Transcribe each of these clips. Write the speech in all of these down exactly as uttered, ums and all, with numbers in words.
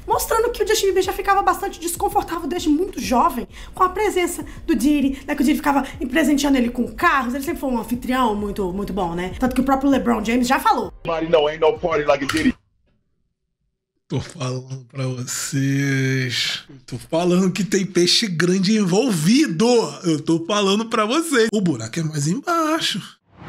mostrando que o Justin Bieber já ficava bastante desconfortável desde muito jovem com a presença do Diddy, né, que o Diddy ficava presenteando ele com carros, ele sempre foi um anfitrião muito, muito bom, né? Tanto que o próprio LeBron James já falou. No, ain't no party like a Diddy. Tô falando pra vocês. Eu tô falando que tem peixe grande envolvido. Eu tô falando pra vocês. O buraco é mais embaixo.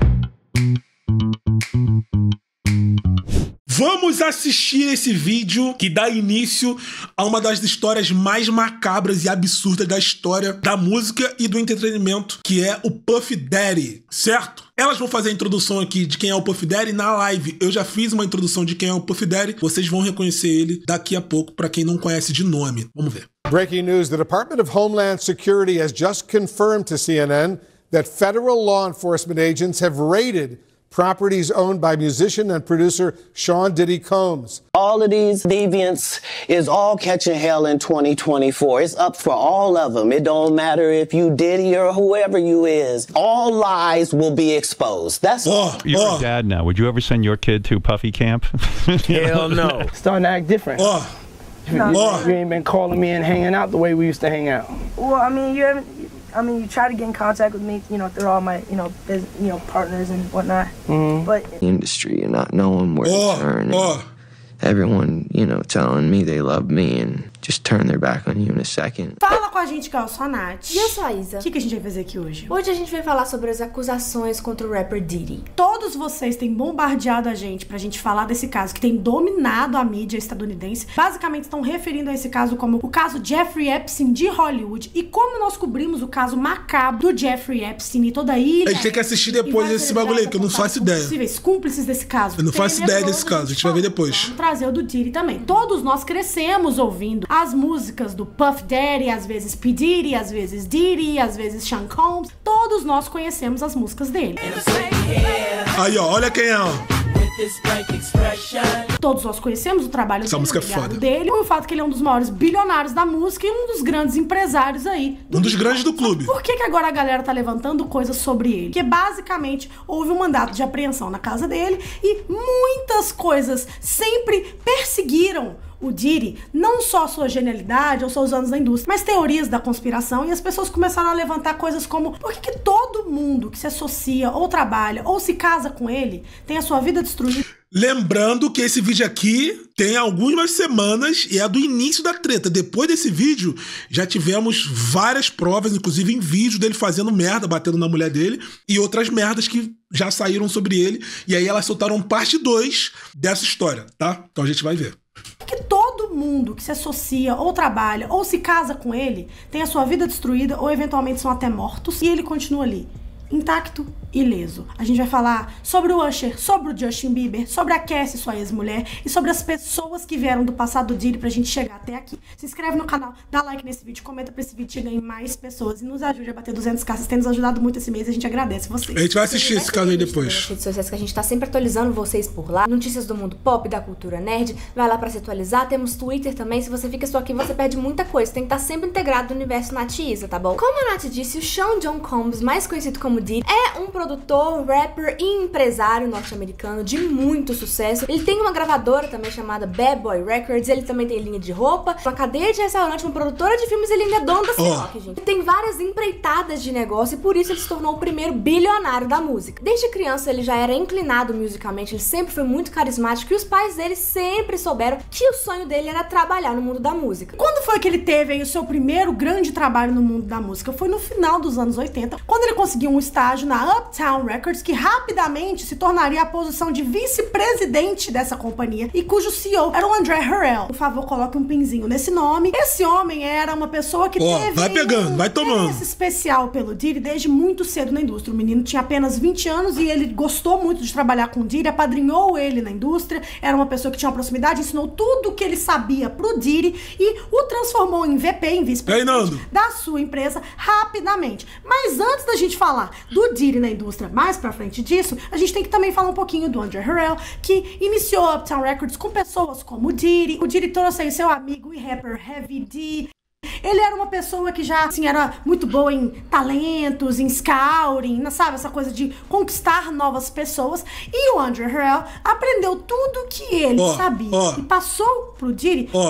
Vamos assistir esse vídeo que dá início a uma das histórias mais macabras e absurdas da história da música e do entretenimento, que é o Puff Daddy, certo? Elas vão fazer a introdução aqui de quem é o Puff Daddy na live. Eu já fiz uma introdução de quem é o Puff Daddy. Vocês vão reconhecer ele daqui a pouco, para quem não conhece de nome. Vamos ver. Breaking news: the Department of Homeland Security has just confirmed to C N N that federal law enforcement agents have raided properties owned by musician and producer Sean Diddy Combs. All of these deviants is all catching hell in twenty twenty-four. It's up for all of them. It don't matter if you Diddy or whoever you is. All lies will be exposed. That's oh, You're oh. a dad now. Would you ever send your kid to Puffy camp? Hell no. Starting to act different. Oh. No. Oh. You ain't been calling me and hanging out the way we used to hang out. Well, I mean, you haven't. I mean, you try to get in contact with me, you know, through all my, you know, business, you know, partners and whatnot. Mm-hmm. But industry and not knowing where oh, to turn. Oh. Everyone, you know, telling me they love me and just turn their back on you in a second. Fala com a gente, que eu sou a Nath. E eu sou a Isa. O que, que a gente vai fazer aqui hoje? Hoje a gente vai falar sobre as acusações contra o rapper Diddy. Todos vocês têm bombardeado a gente pra gente falar desse caso que tem dominado a mídia estadunidense. Basicamente estão referindo a esse caso como o caso Jeffrey Epstein de Hollywood. E como nós cobrimos o caso macabro do Jeffrey Epstein e toda a ilha... A gente tem que assistir depois desse bagulho aí, que eu não faço ideia. Possíveis cúmplices desse caso. Eu não faço ideia desse caso, a gente vai ver depois. Vamos trazer o do Diddy também. Todos nós crescemos ouvindo as músicas do Puff Daddy, às vezes P. Diddy, às vezes Diddy, às vezes Sean Combs. Todos nós conhecemos as músicas dele. Aí, ó, olha quem é, ó. Todos nós conhecemos o trabalho Essa dele, música é o legado foda. dele, o fato que ele é um dos maiores bilionários da música e um dos grandes empresários aí. Um dos grandes do clube. Por que que agora a galera tá levantando coisas sobre ele? Porque basicamente houve um mandato de apreensão na casa dele e muitas coisas sempre perseguiram o Diddy, não só sua genialidade ou seus anos na indústria, mas teorias da conspiração, e as pessoas começaram a levantar coisas como: por que que todo mundo que se associa ou trabalha ou se casa com ele tem a sua vida destruída? Lembrando que esse vídeo aqui tem algumas semanas e é do início da treta. Depois desse vídeo, já tivemos várias provas, inclusive em vídeo dele fazendo merda, batendo na mulher dele, e outras merdas que já saíram sobre ele. E aí elas soltaram parte dois dessa história, tá? Então a gente vai ver. Que todo mundo que se associa ou trabalha ou se casa com ele tem a sua vida destruída ou eventualmente são até mortos e ele continua ali, intacto e ileso. A gente vai falar sobre o Usher, sobre o Justin Bieber, sobre a Cassie, sua ex-mulher, e sobre as pessoas que vieram do passado do Diddy pra gente chegar até aqui. Se inscreve no canal, dá like nesse vídeo, comenta pra esse vídeo chegar em mais pessoas e nos ajude a bater duzentos k. Vocês têm nos ajudado muito esse mês, a gente agradece vocês. A gente vai assistir esse caso aí depois. Nas redes sociais que a gente tá sempre atualizando vocês por lá. Notícias do mundo pop, da cultura nerd. Vai lá pra se atualizar. Temos Twitter também. Se você fica só aqui, você perde muita coisa. Tem que estar sempre integrado no universo Nath e Isa, tá bom? Como a Nath disse, o Sean John Combs, mais conhecido como Diddy, é um produtor, rapper e empresário norte-americano de muito sucesso. Ele tem uma gravadora também chamada Bad Boy Records. Ele também tem linha de roupa, uma cadeia de restaurante, uma produtora de filmes. Ele ainda é dono da Ciroc, oh. gente. Ele tem várias empreitadas de negócio e por isso ele se tornou o primeiro bilionário da música. Desde criança ele já era inclinado musicalmente, ele sempre foi muito carismático e os pais dele sempre souberam que o sonho dele era trabalhar no mundo da música. Quando foi que ele teve aí o seu primeiro grande trabalho no mundo da música? Foi no final dos anos oitenta, quando ele conseguiu um estágio na Uptown Records, que rapidamente se tornaria a posição de vice-presidente dessa companhia e cujo C E O era o André Harrell. Por favor, coloque um pinzinho nesse nome. Esse homem era uma pessoa que oh, teve vai pegando, um vai tomando. interesse especial pelo Diddy desde muito cedo na indústria. O menino tinha apenas vinte anos e ele gostou muito de trabalhar com o Diddy, apadrinhou ele na indústria, era uma pessoa que tinha uma proximidade, ensinou tudo o que ele sabia pro Diddy e o transformou em V P, em vice-presidente da sua empresa rapidamente. Mas antes da gente falar do Diddy na indústria, mais pra frente disso, a gente tem que também falar um pouquinho do André Harrell, que iniciou a Uptown Records com pessoas como o Diddy. O Diddy trouxe aí seu amigo e rapper Heavy D. Ele era uma pessoa que já, assim, era muito boa em talentos, em scouting, sabe? Essa coisa de conquistar novas pessoas. E o André Harrell aprendeu tudo que ele oh, sabia oh. e passou pro Diddy oh. com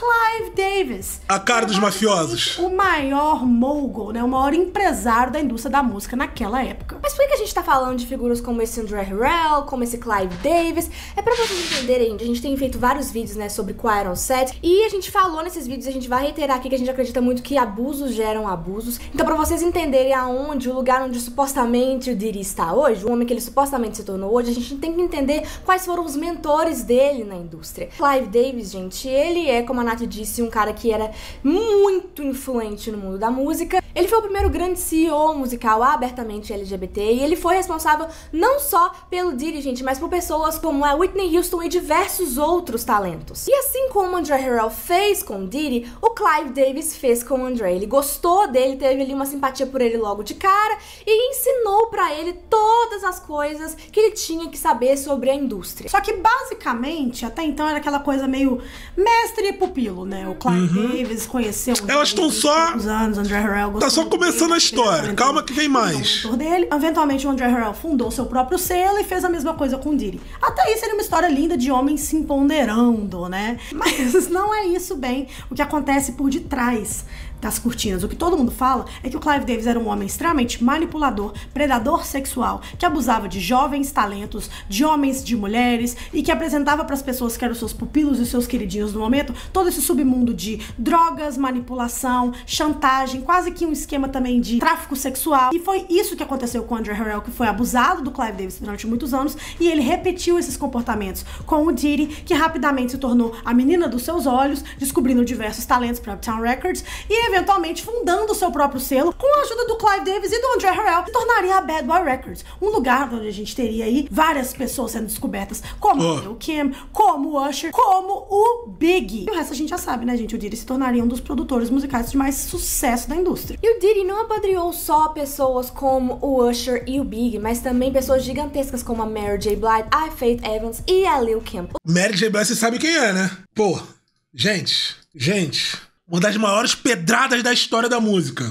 Clive Davis. A cara dos mafiosos. O maior mogul, né? O maior empresário da indústria da música naquela época. Mas por que a gente tá falando de figuras como esse André Harrell, como esse Clive Davis? É pra vocês entenderem, a gente tem feito vários vídeos, né, sobre Quiet on Set, e a gente falou nesses vídeos, a gente vai reiterar aqui que a gente acredita muito que abusos geram abusos. Então, pra vocês entenderem aonde, o lugar onde supostamente o Diddy está hoje, o homem que ele supostamente se tornou hoje, a gente tem que entender quais foram os mentores dele na indústria. Clive Davis, gente, ele é, como a Nath disse, um cara que era muito influente no mundo da música. Ele foi o primeiro grande C E O musical abertamente L G B T, e ele foi responsável não só pelo Diddy, gente, mas por pessoas como a Whitney Houston e diversos outros talentos. E assim como o André Harrell fez com o Diddy, o Clive Davis fez com o André. Ele gostou dele, teve ali uma simpatia por ele logo de cara e ensinou pra ele todas as coisas que ele tinha que saber sobre a indústria. Só que basicamente, até então era aquela coisa meio mestre e pupilo, né? O Clive Uhum. Davis conheceu um Elas estão só... anos, André Harrell gostou Tá só começando dele, a história. Calma que vem mais. Dele. Eventualmente o André Harrell fundou seu próprio selo e fez a mesma coisa com o Diddy. Até aí seria uma história linda de homens se empoderando, né? Mas não é isso bem o que acontece por detrás das cortinas. O que todo mundo fala é que o Clive Davis era um homem extremamente manipulador, predador sexual, que abusava de jovens talentos, de homens, de mulheres, e que apresentava para as pessoas que eram seus pupilos e seus queridinhos no momento, todo esse submundo de drogas, manipulação, chantagem, quase que um esquema também de tráfico sexual. E foi isso que aconteceu com o André Harrell, que foi abusado do Clive Davis durante muitos anos, e ele repetiu esses comportamentos com o Diddy, que rapidamente se tornou a menina dos seus olhos, descobrindo diversos talentos para Uptown Records, e eventualmente fundando o seu próprio selo com a ajuda do Clive Davis e do André Harrell, que tornaria a Bad Boy Records um lugar onde a gente teria aí várias pessoas sendo descobertas, como Oh. o Lil Kim, como o Usher, como o Biggie. E o resto a gente já sabe, né, gente? O Diddy se tornaria um dos produtores musicais de mais sucesso da indústria. E o Diddy não apadrinhou só pessoas como o Usher e o Biggie, mas também pessoas gigantescas como a Mary J. Blige, a Faith Evans e a Lil Kim. Mary J. Blige, você sabe quem é, né? Pô, gente, gente, uma das maiores pedradas da história da música.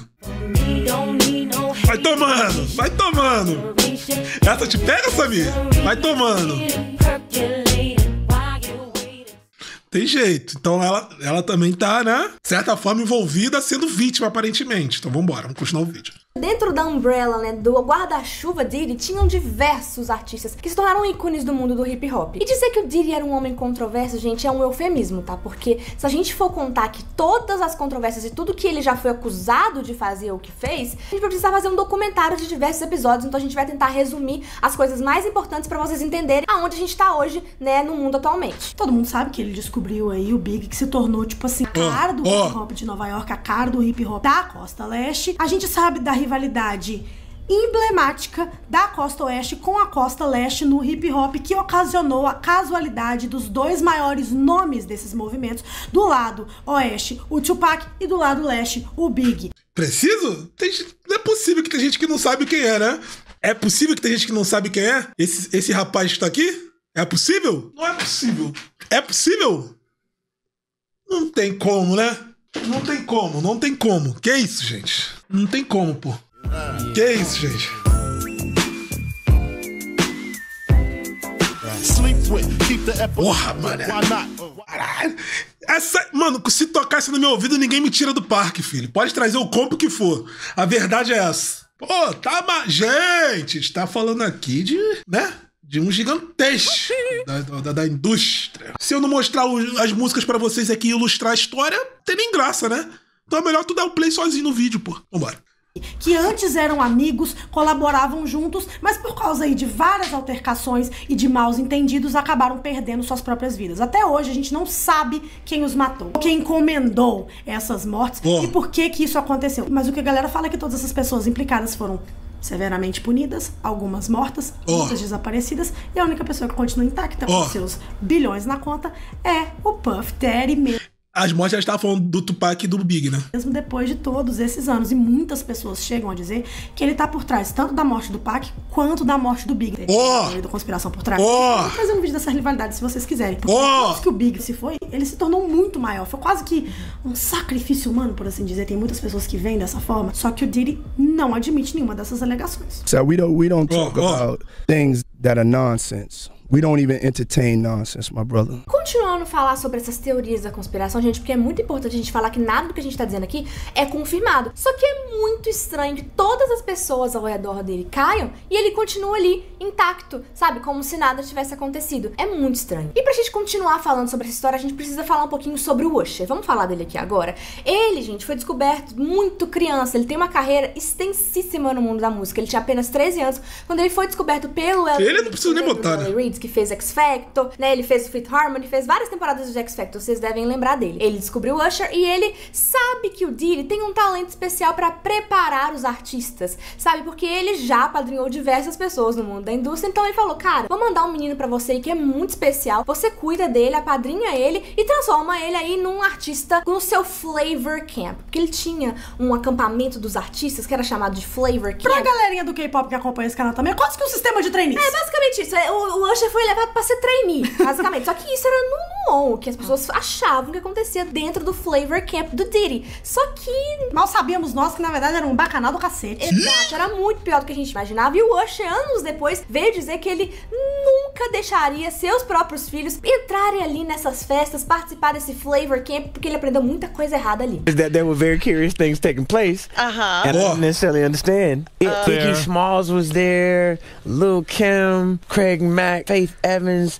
Vai tomando, vai tomando. Essa te pega, Samir? Vai tomando. Tem jeito. Então ela, ela também tá, né, de certa forma envolvida, sendo vítima, aparentemente. Então vambora, vamos continuar o vídeo. Dentro da umbrella, né, do guarda-chuva Diddy, tinham diversos artistas que se tornaram ícones do mundo do hip hop. E dizer que o Diddy era um homem controverso, gente, é um eufemismo, tá? Porque se a gente for contar que todas as controvérsias e tudo que ele já foi acusado de fazer ou que fez, a gente vai precisar fazer um documentário de diversos episódios, então a gente vai tentar resumir as coisas mais importantes pra vocês entenderem aonde a gente tá hoje, né, no mundo atualmente. Todo mundo sabe que ele descobriu aí o Big, que se tornou, tipo assim, a cara do oh. hip hop de Nova York, a cara do hip hop da Costa Leste. A gente sabe da rivalidade emblemática da Costa Oeste com a Costa Leste no hip hop, que ocasionou a casualidade dos dois maiores nomes desses movimentos, do lado oeste o Tupac e do lado leste o Big. Preciso? Tem, não é possível que tem gente que não sabe quem é, né? É possível que tem gente que não sabe quem é? Esse, esse rapaz que tá aqui? É possível? Não é possível. É possível? Não tem como, né? Não tem como, não tem como. Que isso, gente? Não tem como, pô. Que isso, gente? Porra, mano. Caralho. Essa, mano, se tocasse no meu ouvido, ninguém me tira do parque, filho. Pode trazer o compo que for. A verdade é essa. Pô, tá, mas... Gente, está falando aqui de, né? De um gigantesco da, da, da indústria. Se eu não mostrar o, as músicas pra vocês aqui e ilustrar a história, não tem nem graça, né? Então é melhor tu dar o play sozinho no vídeo, pô. Vambora. Que antes eram amigos, colaboravam juntos, mas por causa aí de várias altercações e de maus entendidos, acabaram perdendo suas próprias vidas. Até hoje a gente não sabe quem os matou, quem encomendou essas mortes oh. e por que que isso aconteceu. Mas o que a galera fala é que todas essas pessoas implicadas foram severamente punidas, algumas mortas, oh. muitas desaparecidas, e a única pessoa que continua intacta oh. com seus bilhões na conta é o Puff Daddy mesmo. As mortes já estavam falando do Tupac e do Big, né? Mesmo depois de todos esses anos. E muitas pessoas chegam a dizer que ele tá por trás tanto da morte do Pac quanto da morte do Big. Oh! Da conspiração por trás. Oh! Vou fazer um vídeo dessa rivalidade se vocês quiserem. Porque oh! depois que o Big se foi, ele se tornou muito maior. Foi quase que um sacrifício humano, por assim dizer. Tem muitas pessoas que veem dessa forma. Só que o Diddy não admite nenhuma dessas alegações. So we don't, we don't talk oh, oh. about things that are nonsense. We don't even entertain nonsense, my brother. Continuando a falar sobre essas teorias da conspiração, gente, porque é muito importante a gente falar que nada do que a gente tá dizendo aqui é confirmado. Só que é muito estranho que todas as pessoas ao redor dele caiam e ele continua ali, intacto, sabe? Como se nada tivesse acontecido. É muito estranho. E pra gente continuar falando sobre essa história, a gente precisa falar um pouquinho sobre o Usher. Vamos falar dele aqui agora. Ele, gente, foi descoberto muito criança. Ele tem uma carreira extensíssima no mundo da música. Ele tinha apenas treze anos quando ele foi descoberto pelo Ele não precisa nem botar, né? Reed, que fez X Factor, né? Ele fez o Fifth Harmony, fez várias temporadas de X Factor, vocês devem lembrar dele. Ele descobriu o Usher e ele sabe que o Diddy tem um talento especial pra preparar os artistas, sabe? Porque ele já apadrinhou diversas pessoas no mundo da indústria, então ele falou, cara, vou mandar um menino pra você aí que é muito especial, você cuida dele, apadrinha ele e transforma ele aí num artista no seu Flavor Camp, porque ele tinha um acampamento dos artistas que era chamado de Flavor Camp. Pra galerinha do K-pop que acompanha esse canal também, é quase que um sistema de trainees. É, basicamente isso. O, o Usher foi levado pra ser trainee, basicamente. Só que isso era no on, que as pessoas achavam que acontecia dentro do Flavor Camp do Diddy. Só que mal sabíamos nós que na verdade era um bacanal do cacete. Exato, era muito pior do que a gente imaginava. E o Usher, anos depois, veio dizer que ele nunca deixaria seus próprios filhos entrarem ali nessas festas, participar desse Flavor Camp, porque ele aprendeu muita coisa errada ali. That there were very curious things taking place. Uh-huh. And I didn't necessarily understand. It, Uh, Kiki Smalls was there, Lil Kim, Craig Mack, Faith Evans,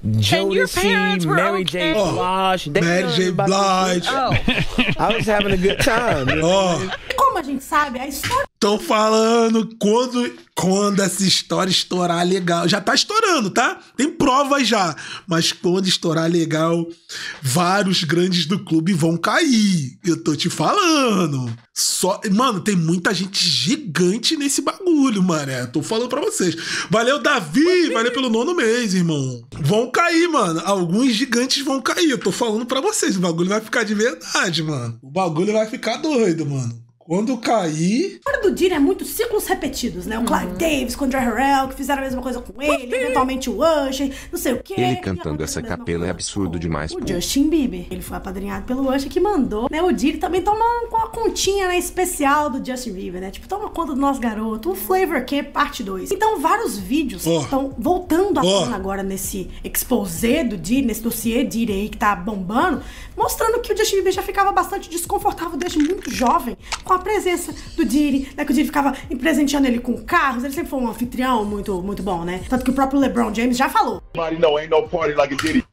Jodeci, Mary J. Blige. They Mary knew J. about Blige. this. I was having a good time. You know? Ó, Como a gente sabe, a história tô falando quando, quando essa história estourar legal. Já tá estourando, tá? Tem provas já. Mas quando estourar legal, vários grandes do clube vão cair. Eu tô te falando. Só, mano, tem muita gente gigante nesse bagulho, mano. É, tô falando pra vocês. Valeu, Davi. Valeu pelo nono mês, irmão. Vão cair, mano. Alguns gigantes vão cair. Eu tô falando pra vocês. O bagulho vai ficar de verdade, mano. O bagulho vai ficar doido, mano. Quando cair... A história do Diddy é muito ciclos repetidos, né? O Clive uhum. Davis com o Dre Harrell, que fizeram a mesma coisa com ele, eventualmente o Usher, não sei o quê. Ele cantando essa capela é absurdo demais. O pô. Justin Bieber. Ele foi apadrinhado pelo Usher, que mandou, né? O Diddy também toma uma continha, né, especial do Justin Bieber, né? Tipo, toma conta do nosso garoto. O Flavor Camp parte dois. Então, vários vídeos oh. estão voltando à oh. tona agora nesse exposé do Diddy, nesse dossiê Diddy aí que tá bombando, mostrando que o Justin Bieber já ficava bastante desconfortável desde muito jovem com a presença do Diddy, né, que o Diddy ficava presenteando ele com carros, ele sempre foi um anfitrião muito, muito bom, né? Tanto que o próprio LeBron James já falou. No, ain't no party like a Diddy.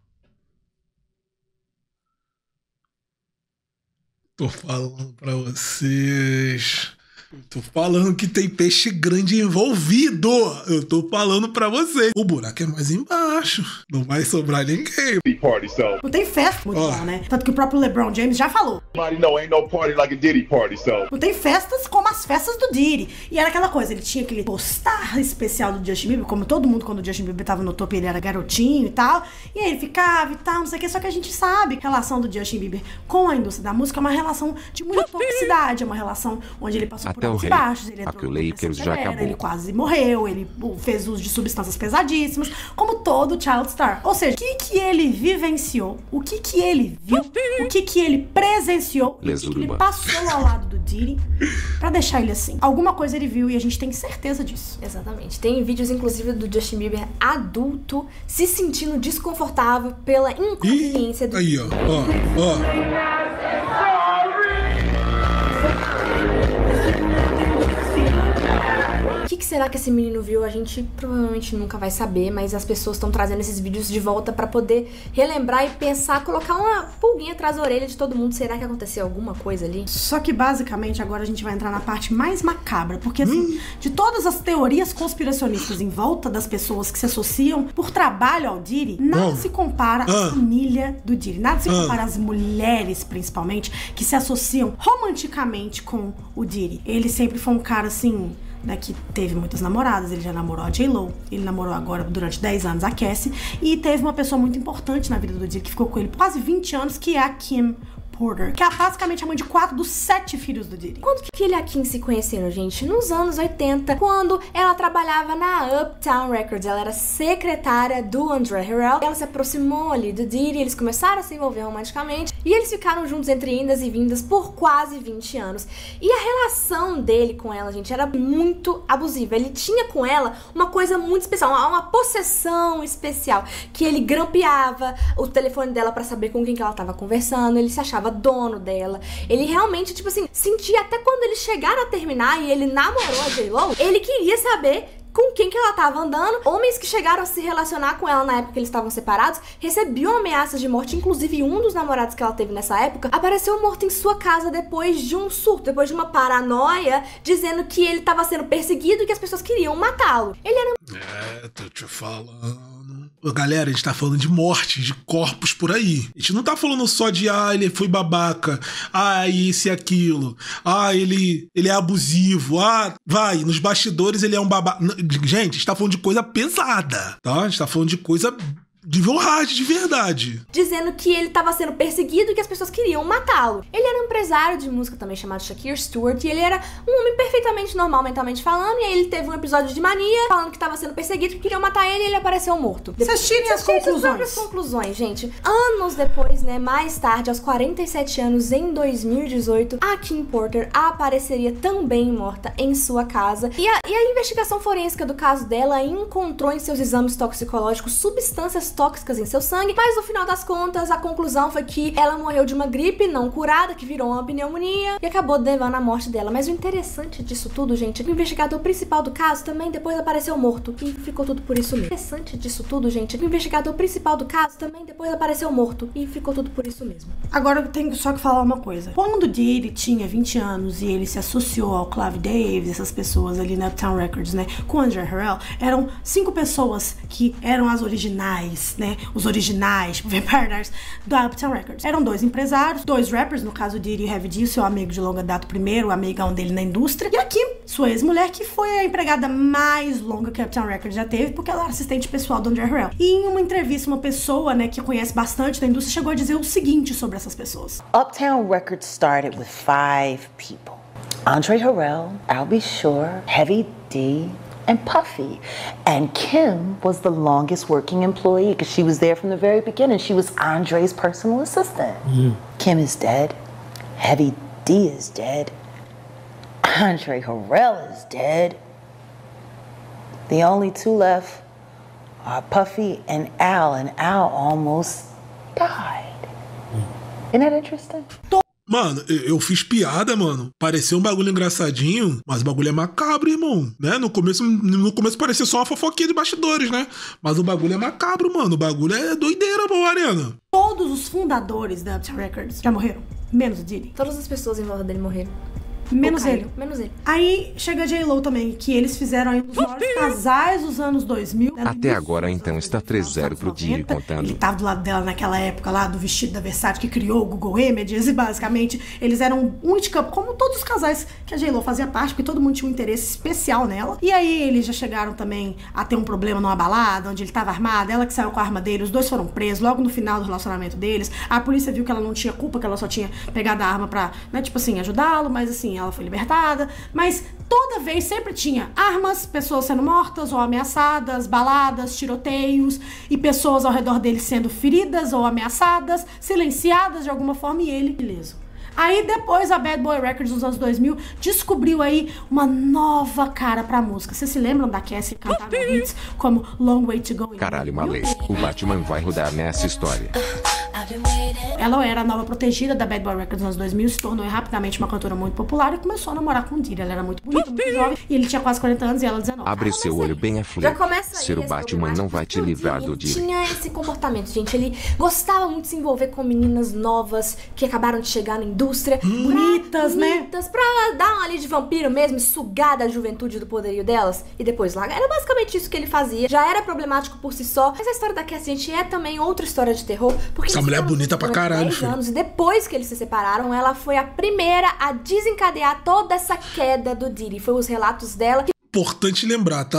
Tô falando pra vocês. Eu tô falando que tem peixe grande envolvido. Eu tô falando pra vocês. O buraco é mais embaixo. Não vai sobrar ninguém. Party, so. Não tem festa muito oh. bom, né? Tanto que o próprio LeBron James já falou. No, ain't no party like a Diddy party, so. Não tem festas como as festas do Diddy. E era aquela coisa, ele tinha aquele postar especial do Justin Bieber, como todo mundo quando o Justin Bieber tava no topo, ele era garotinho e tal. E aí ele ficava e tal, não sei o que. Só que a gente sabe que a relação do Justin Bieber com a indústria da música é uma relação de muita toxicidade, é uma relação onde ele passou por altos e baixos, ele entrou no Lakers já severa, acabou. Ele quase morreu, ele fez uso de substâncias pesadíssimas, como todo child star. Ou seja, o que que ele vivenciou, o que que ele viu, o que que ele presenciou, o que que ele passou ao lado do Diddy pra deixar ele assim. Alguma coisa ele viu e a gente tem certeza disso. Exatamente. Tem vídeos, inclusive, do Justin Bieber adulto se sentindo desconfortável pela inconveniência do... Aí, ó, ó, ó. O que, que será que esse menino viu? A gente provavelmente nunca vai saber, mas as pessoas estão trazendo esses vídeos de volta pra poder relembrar e pensar, colocar uma pulguinha atrás da orelha de todo mundo. Será que aconteceu alguma coisa ali? Só que basicamente agora a gente vai entrar na parte mais macabra, porque assim, hum. de todas as teorias conspiracionistas em volta das pessoas que se associam por trabalho ao Diddy, nada oh. se compara à ah. família do Diddy, nada se ah. compara às mulheres, principalmente, que se associam romanticamente com o Diddy. Ele sempre foi um cara assim... Né, que teve muitas namoradas, ele já namorou a J-Lo, ele namorou agora durante dez anos a Cassie, e teve uma pessoa muito importante na vida do Diddy que ficou com ele por quase vinte anos, que é a Kim Porter, que é basicamente a mãe de quatro dos sete filhos do Diddy. Quando que ele e a Kim se conheceram, gente? Nos anos oitenta, quando ela trabalhava na Uptown Records. Ela era secretária do Andre Harrell. Ela se aproximou ali do Diddy, eles começaram a se envolver romanticamente e eles ficaram juntos entre indas e vindas por quase vinte anos. E a relação dele com ela, gente, era muito abusiva. Ele tinha com ela uma coisa muito especial, uma, uma possessão especial, que ele grampeava o telefone dela pra saber com quem que ela tava conversando, ele se achava dono dela. Ele realmente, tipo assim, sentia até quando eles chegaram a terminar e ele namorou a J-Lo, ele queria saber com quem que ela tava andando. Homens que chegaram a se relacionar com ela na época que eles estavam separados recebiam ameaças de morte. Inclusive, um dos namorados que ela teve nessa época apareceu morto em sua casa depois de um surto, depois de uma paranoia, dizendo que ele tava sendo perseguido e que as pessoas queriam matá-lo. Ele era... É, tô te falando. Galera, a gente tá falando de morte, de corpos por aí. A gente não tá falando só de, ah, ele foi babaca, ah, isso e aquilo, ah, ele, ele é abusivo, ah, vai, nos bastidores ele é um babaca. Gente, a gente tá falando de coisa pesada, tá? A gente tá falando de coisa de hard, de verdade. Dizendo que ele tava sendo perseguido e que as pessoas queriam matá-lo. Ele era um empresário de música também chamado Shakir Stewart, e ele era um homem perfeitamente normal, mentalmente falando, e aí ele teve um episódio de mania, falando que tava sendo perseguido, que queriam matar ele, e ele apareceu morto. Vocês tirem as conclusões. As conclusões, gente. Anos depois, né, mais tarde, aos quarenta e sete anos, em dois mil e dezoito, a Kim Porter apareceria também morta em sua casa. E a, e a investigação forense do caso dela encontrou em seus exames toxicológicos substâncias tóxicas em seu sangue, mas no final das contas a conclusão foi que ela morreu de uma gripe não curada, que virou uma pneumonia e acabou levando à morte dela. Mas o interessante disso tudo, gente, é que o investigador principal do caso também depois apareceu morto e ficou tudo por isso mesmo. O interessante disso tudo, gente, é que o investigador principal do caso também depois apareceu morto e ficou tudo por isso mesmo. Agora eu tenho só que falar uma coisa. Quando o Diddy tinha vinte anos e ele se associou ao Clive Davis, essas pessoas ali na Uptown Records, né, com o Andre Harrell, eram cinco pessoas que eram as originais, né, os originais, tipo Vampire Diaries, da Uptown Records. Eram dois empresários, dois rappers, no caso o Diddy e o Heavy D, seu amigo de longa data, o primeiro, o amigão dele na indústria, e a Kim, sua ex-mulher, que foi a empregada mais longa que a Uptown Records já teve, porque ela era assistente pessoal do Andre Harrell. E em uma entrevista, uma pessoa, né, que conhece bastante da indústria, chegou a dizer o seguinte sobre essas pessoas. Uptown Records started with five people. Andre Harrell, Al B. Sure, Heavy D, and Puffy. And Kim was the longest working employee because she was there from the very beginning. She was Andre's personal assistant. Mm. Kim is dead. Heavy D is dead. Andre Harrell is dead. The only two left are Puffy and Al, and Al almost died. Mm. Isn't that interesting? Mano, eu fiz piada, mano. Pareceu um bagulho engraçadinho, mas o bagulho é macabro, irmão, né? No começo, no começo parecia só uma fofoquinha de bastidores, né? Mas o bagulho é macabro, mano. O bagulho é doideira, pô, Arena. Todos os fundadores da Uptown Records já morreram, menos o Diddy. Todas as pessoas em volta dele morreram. Menos ele. Menos ele. Aí chega a J-Lo também, que eles fizeram aí um dos maiores casais dos anos dois mil. Até agora, então, está três a zero pro Diddy contando. Ele tava do lado dela naquela época lá, do vestido da Versace, que criou o Google Images, e basicamente eles eram um hit couple, como todos os casais que a J-Lo fazia parte, porque todo mundo tinha um interesse especial nela. E aí eles já chegaram também a ter um problema numa balada, onde ele tava armado, ela que saiu com a arma dele, os dois foram presos logo no final do relacionamento deles. A polícia viu que ela não tinha culpa, que ela só tinha pegado a arma pra, né, tipo assim, ajudá-lo, mas assim, ela foi libertada. Mas toda vez sempre tinha armas, pessoas sendo mortas ou ameaçadas, baladas, tiroteios e pessoas ao redor dele sendo feridas ou ameaçadas, silenciadas de alguma forma, e ele ileso. Aí depois a Bad Boy Records nos anos dois mil descobriu aí uma nova cara pra música. Vocês se lembram da Cassie que cantava hits como Long Way to Go? Caralho, Malê, o Batman vai rodar nessa história. Ela era a nova protegida da Bad Boy Records nos anos dois mil, se tornou rapidamente uma cantora muito popular e começou a namorar com o Diddy. Ela era muito bonita, muito jovem, e ele tinha quase quarenta anos e ela dezenove. Abre seu olho bem aflito. Já começa aí, ser o Batman não vai te livrar do Diddy. Ele tinha esse comportamento, gente. Ele gostava muito de se envolver com meninas novas que acabaram de chegar na indústria. Hum. Bonitas, né? Bonitas, pra dar uma ali de vampiro mesmo, sugar da juventude do poderio delas e depois largar. Era basicamente isso que ele fazia. Já era problemático por si só. Mas a história da Cassie, gente, é também outra história de terror. Porque essa mulher é bonita pra caralho. dez anos, e depois que eles se separaram, ela foi a primeira a desencadear toda essa queda do Diddy. Foi os relatos dela que... Importante lembrar, tá?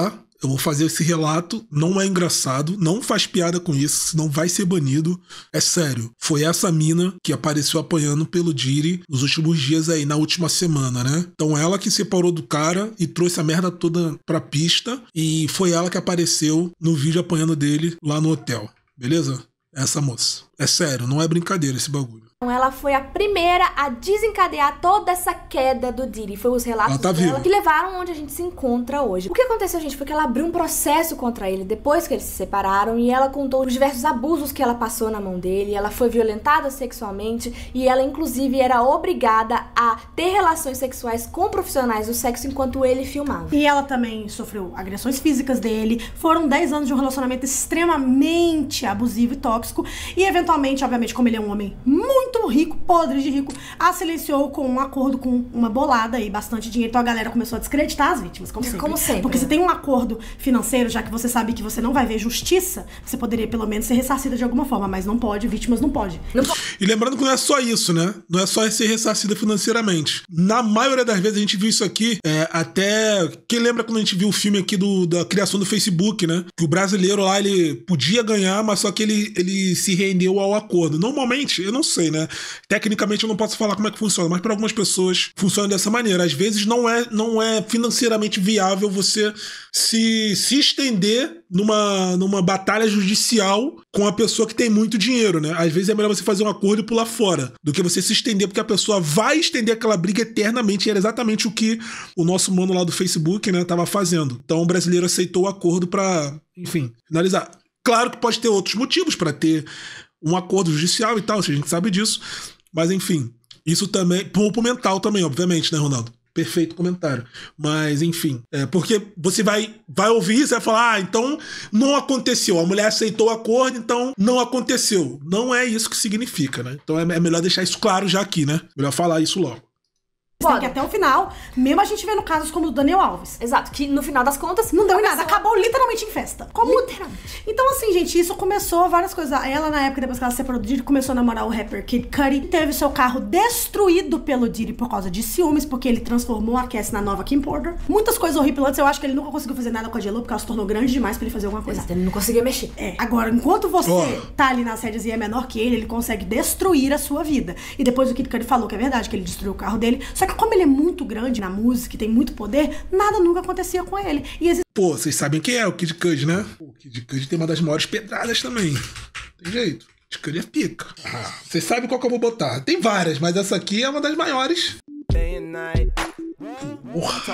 eu vou fazer esse relato, não é engraçado, não faz piada com isso, senão vai ser banido. É sério, foi essa mina que apareceu apanhando pelo Diddy nos últimos dias aí, na última semana, né? Então ela que separou do cara e trouxe a merda toda pra pista, e foi ela que apareceu no vídeo apanhando dele lá no hotel, beleza? Essa moça. É sério, não é brincadeira esse bagulho. Ela foi a primeira a desencadear toda essa queda do Diddy. Foi os relatos tá dela viva. que levaram onde a gente se encontra hoje. O que aconteceu, gente, foi que ela abriu um processo contra ele depois que eles se separaram, e ela contou os diversos abusos que ela passou na mão dele. Ela foi violentada sexualmente e ela, inclusive, era obrigada a ter relações sexuais com profissionais do sexo enquanto ele filmava. E ela também sofreu agressões físicas dele. Foram dez anos de um relacionamento extremamente abusivo e tóxico. E, eventualmente, obviamente, como ele é um homem muito rico, podre de rico, a silenciou com um acordo com uma bolada e bastante dinheiro. Então a galera começou a descreditar as vítimas, como sempre. Como sempre. Porque se tem um acordo financeiro, já que você sabe que você não vai ver justiça, você poderia pelo menos ser ressarcida de alguma forma, mas não pode, vítimas não pode. Não pode. E lembrando que não é só isso, né? Não é só ser ressarcida financeiramente. Na maioria das vezes a gente viu isso aqui, é, até... Quem lembra quando a gente viu o filme aqui do, da criação do Facebook, né? Que o brasileiro lá, ele podia ganhar, mas só que ele, ele se rendeu ao acordo. Normalmente, eu não sei, né? Tecnicamente eu não posso falar como é que funciona, mas para algumas pessoas funciona dessa maneira. Às vezes não é, não é financeiramente viável você se, se estender numa, numa batalha judicial com a pessoa que tem muito dinheiro, né? Às vezes é melhor você fazer um acordo e pular fora do que você se estender, porque a pessoa vai estender aquela briga eternamente, e era exatamente o que o nosso mano lá do Facebook, né, tava fazendo. Então o brasileiro aceitou o acordo para, enfim, finalizar. Claro que pode ter outros motivos para ter um acordo judicial e tal, a gente sabe disso. Mas, enfim, isso também... Pro mental também, obviamente, né, Ronaldo? Perfeito comentário. Mas, enfim, é porque você vai, vai ouvir isso e vai falar, ah, então não aconteceu. A mulher aceitou o acordo, então não aconteceu. Não é isso que significa, né? Então é, é melhor deixar isso claro já aqui, né? Melhor falar isso logo. Tem que ir até o final, mesmo a gente vendo casos como o do Daniel Alves. Exato, que no final das contas não deu em nada, acabou literalmente em festa. Como... Literalmente. Então, assim, gente, isso começou várias coisas. Ela, na época, depois que ela se separou do Diddy, começou a namorar o rapper Kid Cudi. Teve seu carro destruído pelo Diddy por causa de ciúmes, porque ele transformou a Cassie na nova Kim Porter. Muitas coisas horripilantes. Eu acho que ele nunca conseguiu fazer nada com a J-Lo, porque ela se tornou grande demais pra ele fazer alguma coisa. Exato, ele não conseguia mexer. É. Agora, enquanto você oh. tá ali nas rédeas e é menor que ele, ele consegue destruir a sua vida. E depois o Kid Cudi falou que é verdade, que ele destruiu o carro dele. Só que como ele é muito grande na música e tem muito poder, nada nunca acontecia com ele. E existe... Pô, vocês sabem quem é o Kid Cudi, né? Pô, o Kid Cudi tem uma das maiores pedradas também. Tem jeito. O Kid Cudi é pica. Ah, vocês sabem qual que eu vou botar. Tem várias, mas essa aqui é uma das maiores. Porra.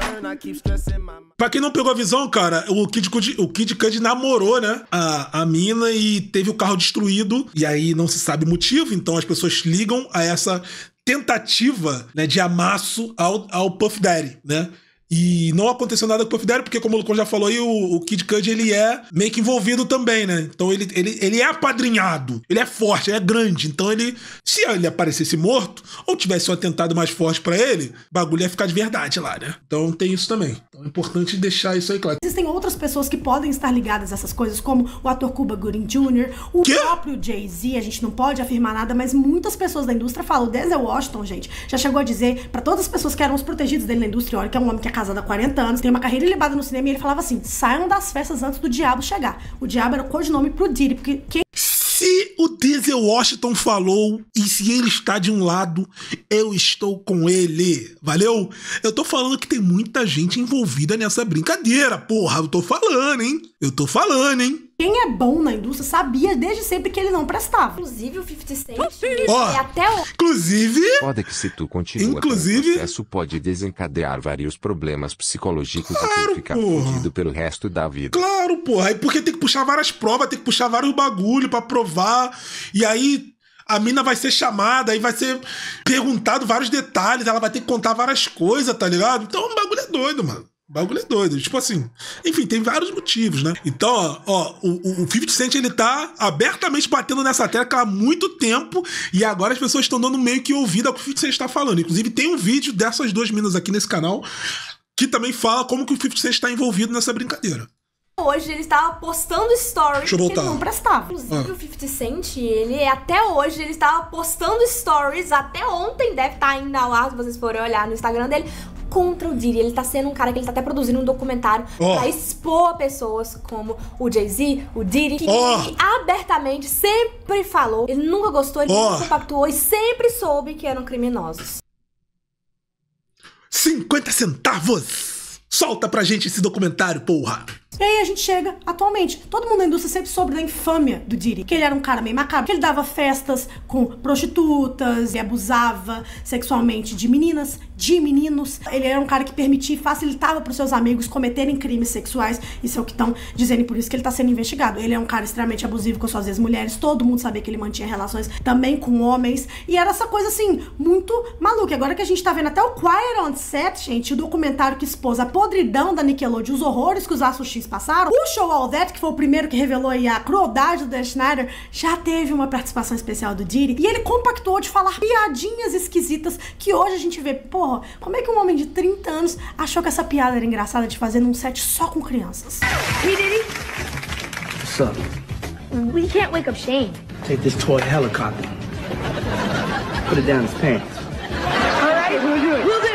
Pra quem não pegou a visão, cara, o Kid Cudi, o Kid Cudi namorou, né, a, a mina e teve o carro destruído. E aí não se sabe o motivo, então as pessoas ligam a essa tentativa, né, de amasso ao, ao Puff Daddy, né? E não aconteceu nada com o Puff Daddy, porque como o Lucão já falou aí, o, o Kid Cudi, ele é meio que envolvido também, né? Então ele, ele, ele é apadrinhado, ele é forte, ele é grande. Então ele, se ele aparecesse morto, ou tivesse um atentado mais forte pra ele, o bagulho ia ficar de verdade lá, né? Então tem isso também. Então é importante deixar isso aí claro. Existem outras pessoas que podem estar ligadas a essas coisas, como o ator Cuba Gooding Júnior, o Quê? próprio Jay-Z, a gente não pode afirmar nada, mas muitas pessoas da indústria falam. O Denzel Washington, gente, já chegou a dizer pra todas as pessoas que eram os protegidos dele na indústria, olha, que é um homem que é casado há quarenta anos, tem uma carreira ilibada no cinema, e ele falava assim, saiam das festas antes do diabo chegar. O diabo era o codinome pro Diddy, porque quem... Se o Denzel Washington falou, e se ele está de um lado, eu estou com ele, valeu? Eu tô falando que tem muita gente envolvida nessa brincadeira, porra, eu tô falando, hein? Eu tô falando, hein? Quem é bom na indústria sabia desde sempre que ele não prestava. Inclusive o fifty Cent, ó, é até o... Inclusive... Pode que se tu continua inclusive, o processo pode desencadear vários problemas psicológicos claro, e tu ficar fudido pelo resto da vida. Claro, porra. Aí porque tem que puxar várias provas, tem que puxar vários bagulho pra provar. E aí... a mina vai ser chamada, aí vai ser perguntado vários detalhes, ela vai ter que contar várias coisas, tá ligado? Então o bagulho é doido, mano. O bagulho é doido. Tipo assim, enfim, tem vários motivos, né? Então, ó, ó o, o fifty Cent, ele tá abertamente batendo nessa tecla há muito tempo, e agora as pessoas estão dando meio que ouvido ao que o fifty Cent tá falando. Inclusive, tem um vídeo dessas duas minas aqui nesse canal que também fala como que o fifty Cent tá envolvido nessa brincadeira. Hoje ele estava postando stories que ele não prestava. Inclusive ah. o fifty Cent, ele até hoje, ele estava postando stories, até ontem, deve estar ainda ao ar, se vocês forem olhar no Instagram dele, contra o Diddy. Ele tá sendo um cara que ele tá até produzindo um documentário oh. pra expor pessoas como o Jay-Z, o Diddy, que oh. ele abertamente sempre falou, ele nunca gostou, ele oh. nunca compactuou e sempre soube que eram criminosos. cinquenta centavos! Solta pra gente esse documentário, porra! E aí a gente chega atualmente. Todo mundo da indústria sempre soube da infâmia do Diddy. Que ele era um cara meio macabro. Que ele dava festas com prostitutas e abusava sexualmente de meninas, de meninos. Ele era um cara que permitia e facilitava pros seus amigos cometerem crimes sexuais. Isso é o que estão dizendo e por isso que ele tá sendo investigado. Ele é um cara extremamente abusivo com suas ex-mulheres. Todo mundo sabia que ele mantinha relações também com homens. E era essa coisa assim, muito maluca. Agora que a gente tá vendo até o Quiet on Set, gente, o documentário que expôs a podridão da Nickelodeon, os horrores que os Aços X passaram. O Show All That, que foi o primeiro que revelou aí a crueldade do Dan Schneider, já teve uma participação especial do Diddy. E ele compactuou de falar piadinhas esquisitas que hoje a gente vê, porra, como é que um homem de trinta anos achou que essa piada era engraçada de fazer num set só com crianças? Hey, Diddy. What's up? We can't wake up Shane. Take this toy helicopter. Put it down his pants. All right, we'll do it. We'll do.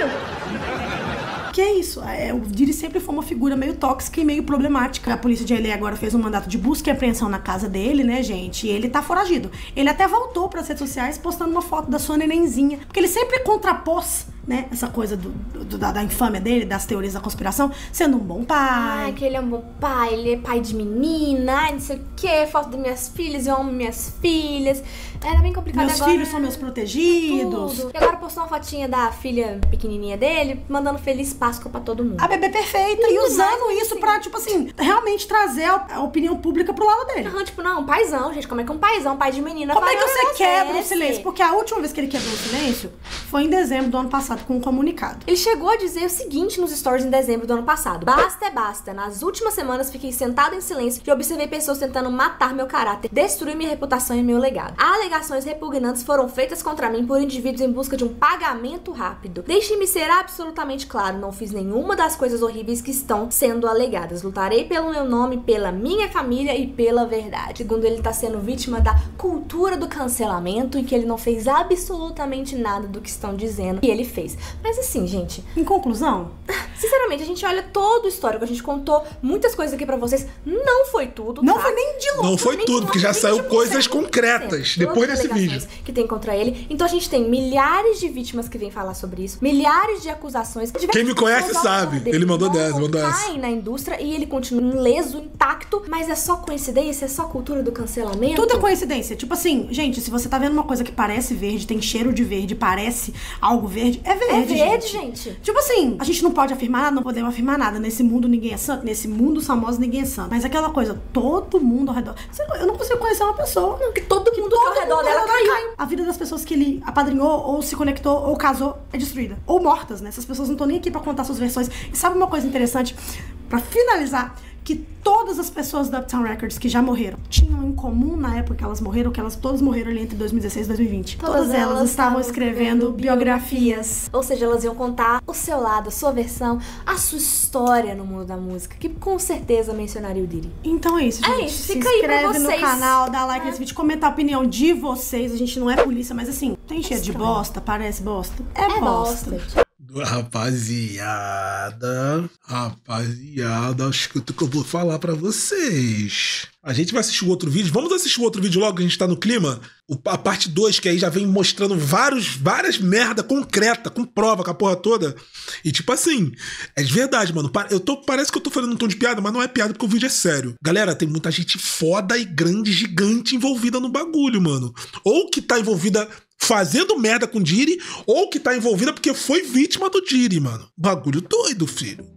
Que é isso, é, o Diddy sempre foi uma figura meio tóxica e meio problemática. A polícia de L A agora fez um mandato de busca e apreensão na casa dele, né, gente? E ele tá foragido. Ele até voltou pras redes sociais postando uma foto da sua nenenzinha, porque ele sempre contrapôs, né, essa coisa do, do, da, da infâmia dele, das teorias da conspiração, sendo um bom pai. Ai, que ele é um bom pai, ele é pai de menina, ai, não sei o que, foto das minhas filhas, eu amo minhas filhas. Era bem complicado. Meus agora, filhos são meus protegidos. Tudo. E agora postou uma fotinha da filha pequenininha dele, mandando feliz Páscoa pra todo mundo. A bebê perfeita e usando isso assim. pra, tipo assim, realmente trazer a, a opinião pública pro lado dele. Uhum, tipo, não, um paizão, gente, como é que um paizão, pai de menina... Como é que você quebra o esse? silêncio? Porque a última vez que ele quebrou o silêncio foi em dezembro do ano passado, com um comunicado. Ele chegou a dizer o seguinte nos stories em dezembro do ano passado: basta é basta, nas últimas semanas fiquei sentado em silêncio e observei pessoas tentando matar meu caráter, destruir minha reputação e meu legado. Alegações repugnantes foram feitas contra mim por indivíduos em busca de um pagamento rápido. Deixe-me ser absolutamente claro, não fiz nenhuma das coisas horríveis que estão sendo alegadas. Lutarei pelo meu nome, pela minha família e pela verdade. Segundo ele, tá sendo vítima da cultura do cancelamento e que ele não fez absolutamente nada do que estão dizendo que ele fez. Mas assim, gente, em conclusão, sinceramente, a gente olha todo o histórico, a gente contou muitas coisas aqui pra vocês, não foi tudo, Não tá? foi nem de longe. Não foi tudo, porque já saiu coisas concretas depois desse vídeo. Que tem contra ele. Então a gente tem milhares de vítimas que vêm falar sobre isso, milhares de acusações. Quem me conhece sabe, ele mandou dessa, mandou essa. Caem na indústria e ele continua ileso, intacto, mas é só coincidência, é só cultura do cancelamento. Tudo é coincidência. Tipo assim, gente, se você tá vendo uma coisa que parece verde, tem cheiro de verde, parece algo verde, é verde, É verde, gente. gente. Tipo assim, a gente não pode afirmar nada, não podemos afirmar nada. Nesse mundo ninguém é santo, nesse mundo famoso ninguém é santo. Mas aquela coisa, todo mundo ao redor. Eu não consigo conhecer uma pessoa. Não, que todo mundo que ao redor dela caiu. caiu. A vida das pessoas que ele apadrinhou, ou se conectou, ou casou, é destruída. Ou mortas, né? Essas pessoas não estão nem aqui pra contar suas versões. E sabe uma coisa interessante? Pra finalizar, que todas as pessoas da Uptown Records que já morreram tinham em comum na época que elas morreram, que elas todas morreram ali entre dois mil e dezesseis e dois mil e vinte. Todas, todas elas, elas estavam escrevendo biografias. Ou seja, elas iam contar o seu lado, a sua versão, a sua história no mundo da música, que com certeza mencionaria o Diddy. Então é isso, gente. É isso, se fica aí pra inscreve vocês. no canal, dá like é. nesse vídeo, comenta a opinião de vocês. A gente não é polícia, mas assim, tem cheiro de bosta, parece bosta. É, é bosta. bosta. Rapaziada, rapaziada, escuta o que eu vou falar pra vocês. A gente vai assistir o outro vídeo. Vamos assistir o outro vídeo logo, que a gente tá no clima. O, a parte dois, que aí já vem mostrando vários, várias merda concreta, com prova, com a porra toda. E tipo assim, é de verdade, mano. Eu tô, parece que eu tô falando um tom de piada, mas não é piada porque o vídeo é sério. Galera, tem muita gente foda e grande, gigante envolvida no bagulho, mano. Ou que tá envolvida fazendo merda com o Diddy, ou que tá envolvida porque foi vítima do Diddy, mano. Bagulho doido, filho.